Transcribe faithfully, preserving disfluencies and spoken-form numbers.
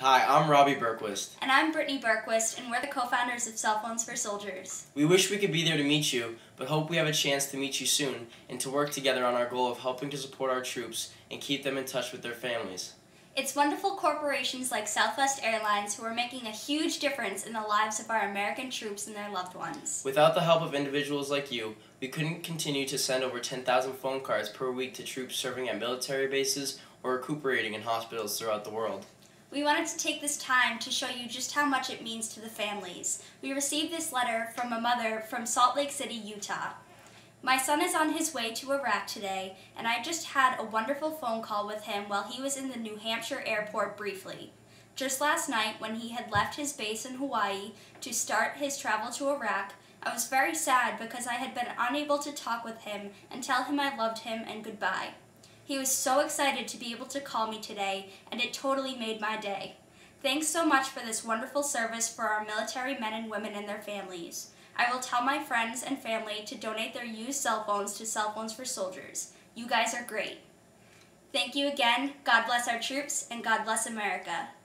Hi, I'm Robbie Berquist. And I'm Brittany Berquist, and we're the co-founders of Cell Phones for Soldiers. We wish we could be there to meet you, but hope we have a chance to meet you soon and to work together on our goal of helping to support our troops and keep them in touch with their families. It's wonderful corporations like Southwest Airlines who are making a huge difference in the lives of our American troops and their loved ones. Without the help of individuals like you, we couldn't continue to send over ten thousand phone cards per week to troops serving at military bases or recuperating in hospitals throughout the world. We wanted to take this time to show you just how much it means to the families. We received this letter from a mother from Salt Lake City, Utah. My son is on his way to Iraq today, and I just had a wonderful phone call with him while he was in the New Hampshire airport briefly. Just last night, when he had left his base in Hawaii to start his travel to Iraq, I was very sad because I had been unable to talk with him and tell him I loved him and goodbye. He was so excited to be able to call me today, and it totally made my day. Thanks so much for this wonderful service for our military men and women and their families. I will tell my friends and family to donate their used cell phones to Cell Phones for Soldiers. You guys are great. Thank you again. God bless our troops, and God bless America.